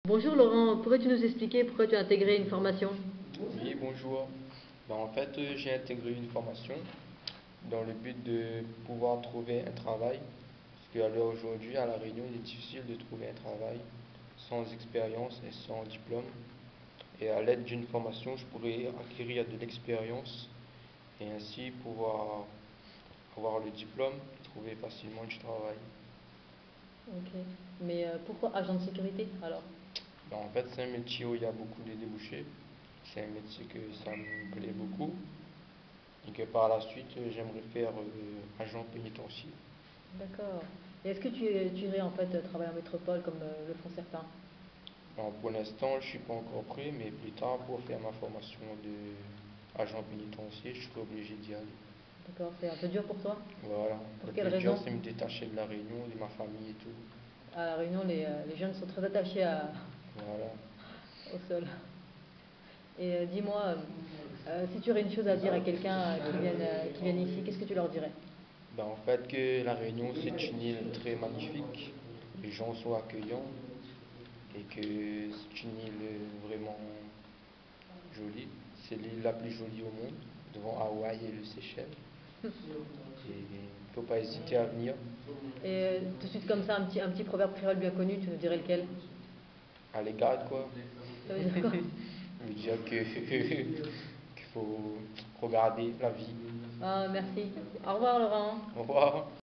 Bonjour Laurent, pourrais-tu nous expliquer pourquoi tu as intégré une formation? Oui, bonjour. En fait, j'ai intégré une formation dans le but de pouvoir trouver un travail. Parce qu'à l'heure aujourd'hui, à La Réunion, il est difficile de trouver un travail sans expérience et sans diplôme. Et à l'aide d'une formation, je pourrais acquérir de l'expérience et ainsi pouvoir avoir le diplôme et trouver facilement du travail. Ok, mais pourquoi agent de sécurité alors? En fait, c'est un métier où il y a beaucoup de débouchés. C'est un métier que ça me plaît beaucoup. Et que par la suite, j'aimerais faire agent pénitentiaire. D'accord. Et est-ce que tu irais en fait travailler en métropole comme le font certains? Pour l'instant, je ne suis pas encore prêt, mais plus tard, pour faire ma formation de agent pénitentiaire, je serai obligé d'y aller. D'accord, c'est un peu dur pour toi? Voilà. Pour Le quelle plus dur, raison? c'est me détacher de la Réunion, de ma famille et tout. À La Réunion, les jeunes sont très attachés Voilà. au sol. Et dis-moi, si tu aurais une chose à dire à quelqu'un qui vienne ici, qu'est-ce que tu leur dirais? En fait, que la Réunion, c'est une île très magnifique. Les gens sont accueillants et que c'est une île vraiment jolie. C'est l'île la plus jolie au monde, devant Hawaï et le Seychelles. Et il ne faut pas hésiter à venir. Et tout de suite comme ça, un petit proverbe créole bien connu, tu nous dirais lequel? À l'égard, quoi. Ça veut dire quoi? Veut dire que qu'il faut regarder la vie. Ah, merci. Au revoir Laurent. Au revoir.